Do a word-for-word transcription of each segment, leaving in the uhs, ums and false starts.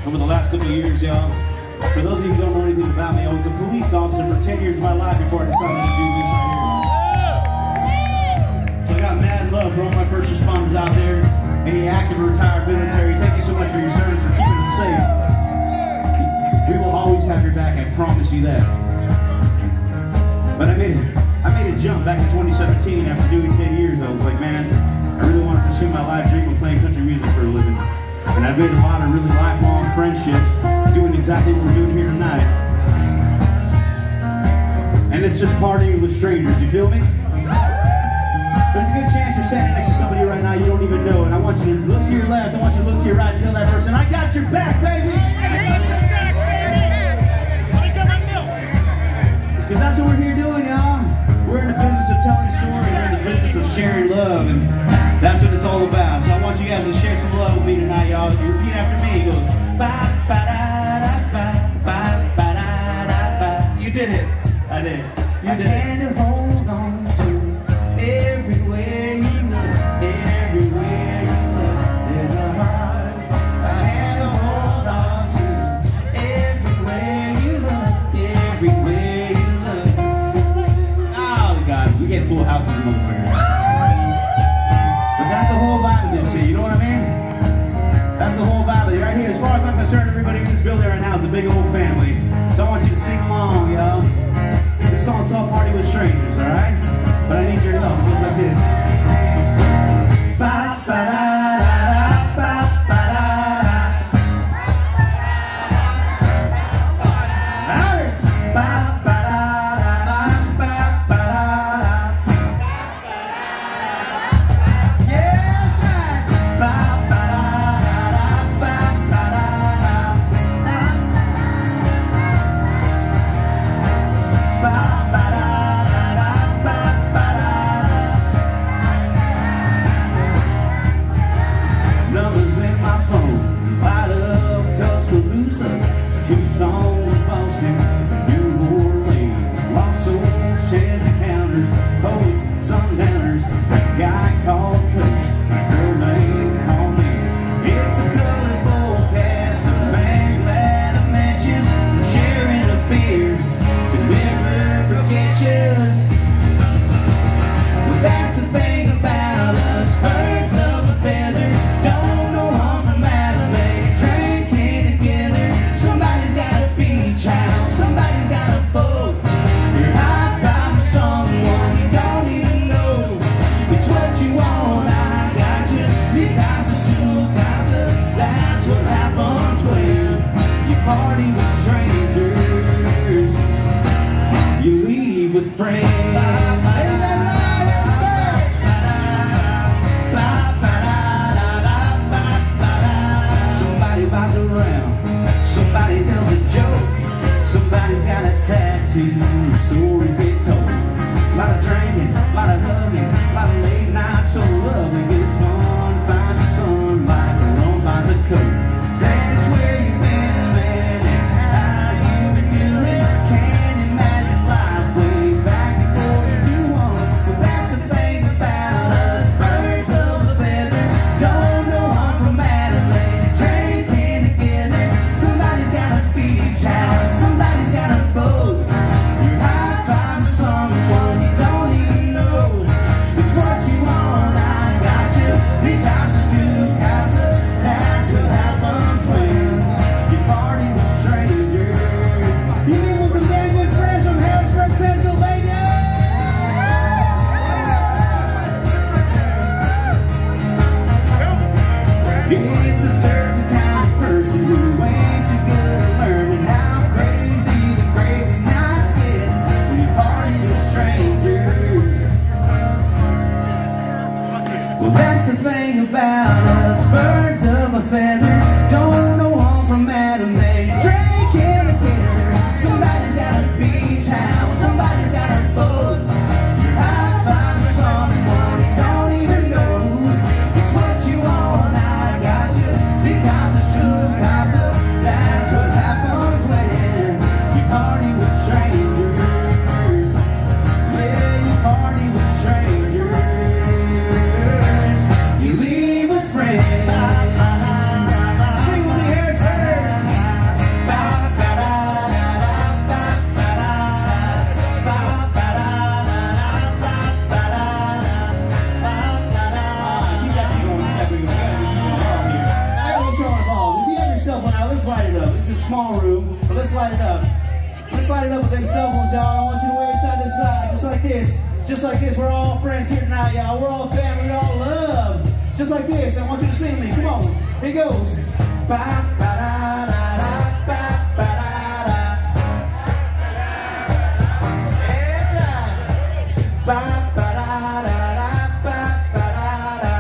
over the last couple of years, y'all. For those of you who don't know anything about me, I was a police officer for ten years of my life before I decided to do this right here. So I got mad love for all my first responders out there, any active or retired military. Thank you so much for your service, for keeping us safe. We will always have your back, I promise you that. But I made a, I made a jump back in twenty seventeen after doing ten years. I was like, man, I really want to pursue my life dream of playing country music for a living. And I've made a lot of really lifelong friendships doing exactly what we're doing here tonight. And it's just partying with strangers, you feel me? There's a good chance you're standing next to somebody right now you don't even know, and I want you to look to your left, I want you to look to your right and tell that person, I got your back, baby! Because that's what we're here doing, y'all. We're in the business of telling stories, we're in the business of sharing love, and that's what it's all about. So I want you guys to share some love with me tonight, y'all. If you repeat after me, it goes, ba ba da da ba, ba ba da da ba. You did it. I did. You did it. And hold on to everywhere you look, everywhere you look, there's a heart. A hand to hold on to everywhere you look, everywhere you look. Oh God, we get full house in the motherfucker. But that's the whole vibe of this shit, you know what I mean? That's the whole vibe of it right here. As far as I'm concerned, everybody in this building right now is a big old family. So I want you to sing along, yo. This song's called Party with Strangers, alright? But I need your help. It goes like this. Ba ba da da da ba ba da da. Louder. Ba ba da da da ba ba da da. Yeah, that's right. Ba ba da da da ba ba da da. Ba ba da. Numbers in my phone, light up Tuscaloosa, Tucson, Boston, New Orleans, Lost Souls, chance encounters, poets, sundowners, a guy called Coach, a girl named Colleen. It's a colorful cast of man glad I met you, sharing a beer to never forget you. Well, that's the thing about us, birds of a feather. Somebody's got a boat. You're high five with someone you don't even know. It's what you want, I got you. Mikasa, Sukasa, that's what happens when you party with strangers. You leave with friends. Somebody buys around. Somebody tells a joke. Somebody's got a tattoo, stories get told. A lot of drinking, a lot of hugging, a lot of late nights, so lovely, good fun. Find the sunlight, run by the coast. Then it's where you've been, man, and how you've been doing. Can't imagine life way back before you knew one. But that's the thing about us, birds of a feather. Don't know I'm from Adelaide, drinking together. Somebody's got a beach house. Somebody's got a boat. You're high five someone you don't even know. It's what you want, I got you. Mikasa, Sukasa, that's what happens when you party with strangers. You live with some damn good friends from Harrisburg, Pennsylvania. It's a certain kind of person who ain't too good at learning how crazy the crazy nights get when you party with strangers. Well, that's the thing about us, birds of a feather. Don't know I'm from Adam, they drinking together. Somebody's got a beach house, somebody's got a boat. You're high five with someone you don't even know. It's what you want, I got you. Mikasa, Sukasa, that's what happens when you party with strangers. Yeah, you party with strangers. You leave with friends. light it up. Let's light it up with them cell phones, y'all. I want you to wave side to side, just like this. Just like this. We're all friends here tonight, y'all. We're all family, we're all love. Just like this. I want you to sing me. Come on. Here it goes. Ba ba da da da ba ba da da. That's right. Ba ba da da da ba ba da da.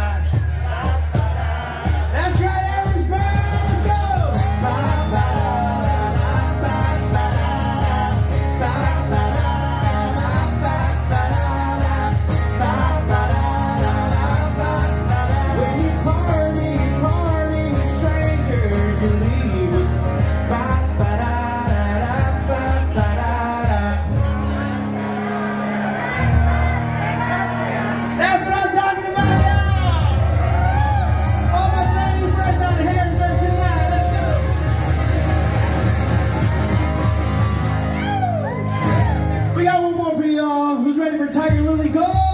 That's right, Elvis Brown. Let's go. Ba ba da da da ba ba da da. Ba ba da da ba ba da da. Ba ba da da ba ba da. When you party, party with strangers, you leave. Ba ba da da ba ba da da. That's what I'm talking about, y'all. All my family friends out here tonight. Let's go. We got one more for y'all. Who's ready for Tiger Lily Gold?